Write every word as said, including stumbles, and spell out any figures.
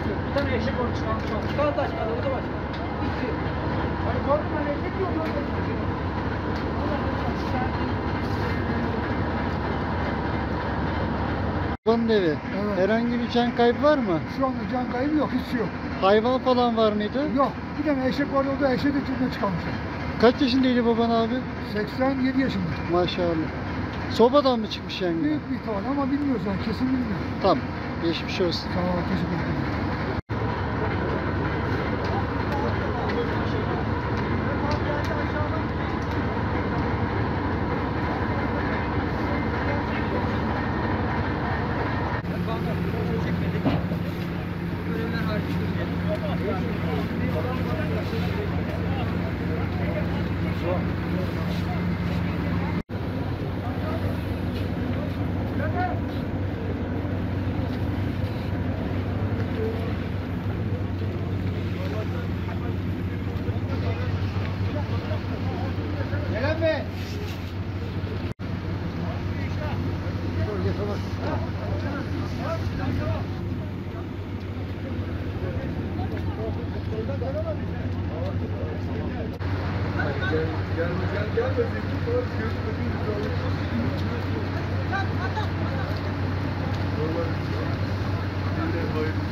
Bir tane eşek onu çıkarmış olmuş. Kaldı aşağıda, o da var. Bitti. Hani korkma, eşek yok lan. Babanın evi. Evet. Herhangi bir can kaybı var mı? Şu anda can kaybı yok, hiç yok. Hayvan falan var mıydı? Yok. Bir tane eşek vardı, o da eşeği de içinden çıkarmışlar. Kaç yaşındaydı baban abi? seksen yedi yaşında. Maşallah. Sobadan mı çıkmış yangın? Büyük bir ihtimal ama bilmiyoruz yani, kesin bilmiyoruz. Tamam. Geçmiş olsun. Sağ ol, teşekkür ederim. Gelen mi? Gel, gel, gel, gel, gel, gel, gel,